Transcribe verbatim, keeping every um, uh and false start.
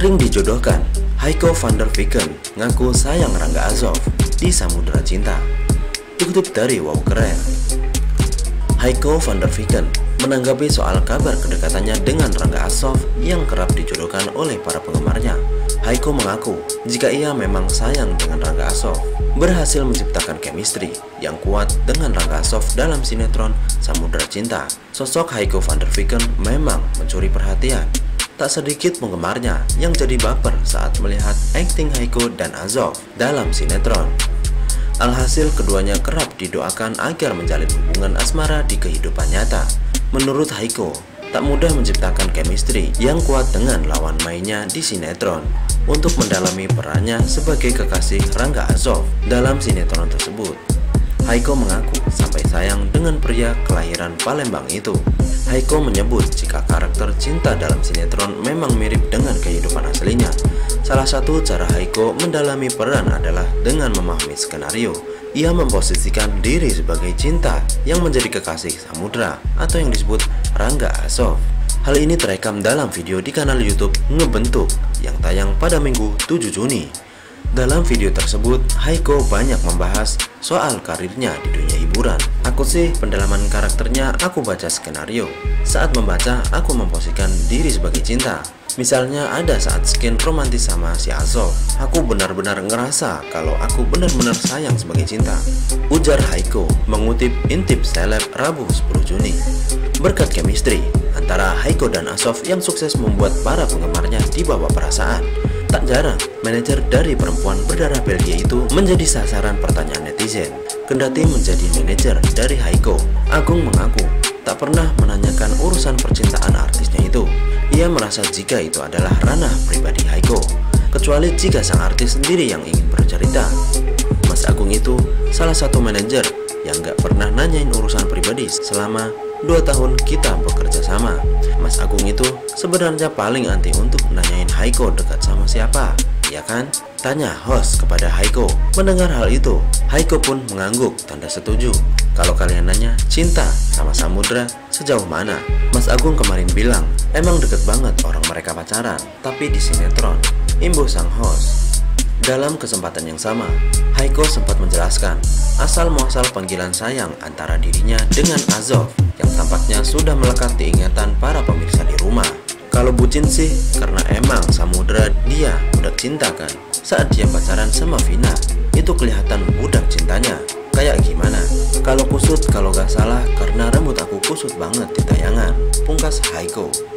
Sering dijodohkan, Heiko van der Veeken ngaku sayang Rangga Azov di Samudra Cinta. Dikutip dari Wow Keren, Heiko van der Veeken menanggapi soal kabar kedekatannya dengan Rangga Azov yang kerap dijodohkan oleh para penggemarnya. Heiko mengaku jika ia memang sayang dengan Rangga Azov, berhasil menciptakan chemistry yang kuat dengan Rangga Azov dalam sinetron Samudra Cinta. Sosok Heiko van der Veeken memang mencuri perhatian. Tak sedikit penggemarnya yang jadi baper saat melihat akting Heiko dan Azov dalam sinetron. Alhasil keduanya kerap didoakan agar menjalin hubungan asmara di kehidupan nyata. Menurut Heiko, tak mudah menciptakan chemistry yang kuat dengan lawan mainnya di sinetron untuk mendalami perannya sebagai kekasih Rangga Azov dalam sinetron tersebut. Heiko mengaku sampai sayang dengan pria kelahiran Palembang itu. Heiko menyebut jika karakter cinta dalam sinetron memang mirip dengan kehidupan aslinya. Salah satu cara Heiko mendalami peran adalah dengan memahami skenario. Ia memposisikan diri sebagai cinta yang menjadi kekasih Samudra atau yang disebut Rangga Azov. Hal ini terekam dalam video di kanal YouTube Ngebentuk yang tayang pada Minggu tujuh Juni. Dalam video tersebut, Heiko banyak membahas soal karirnya di dunia hiburan. Aku sih pendalaman karakternya aku baca skenario. Saat membaca, aku memposisikan diri sebagai cinta. Misalnya ada saat skin romantis sama si Azov, aku benar-benar ngerasa kalau aku benar-benar sayang sebagai cinta, ujar Heiko mengutip intip seleb Rabu sepuluh Juni. Berkat chemistry antara Heiko dan Azov yang sukses membuat para penggemarnya dibawa perasaan. Tak jarang, manajer dari perempuan berdarah Belgia itu menjadi sasaran pertanyaan netizen. Kendati menjadi manajer dari Heiko, Agung mengaku tak pernah menanyakan urusan percintaan artisnya itu. Ia merasa jika itu adalah ranah pribadi Heiko, kecuali jika sang artis sendiri yang ingin bercerita. Mas Agung itu salah satu manajer yang gak pernah nanyain urusan pribadi selama dua tahun kita bekerja sama. Mas Agung itu sebenarnya paling anti untuk nanyain Heiko dekat sama siapa, ya kan? Tanya host kepada Heiko. Mendengar hal itu, Heiko pun mengangguk tanda setuju. Kalau kalian nanya cinta sama Samudra sejauh mana, Mas Agung kemarin bilang emang deket banget orang mereka pacaran, tapi di sinetron, imbuh sang host. Dalam kesempatan yang sama, Heiko sempat menjelaskan asal muasal panggilan sayang antara dirinya dengan Azov yang tampaknya sudah melekat di ingatan para pemirsa di rumah. Kalau bucin sih karena emang Samudra dia budak cinta kan. Saat dia pacaran sama Vina, itu kelihatan budak cintanya. Kayak gimana? Kalau kusut kalau gak salah karena rambut aku kusut banget di tayangan, pungkas Heiko.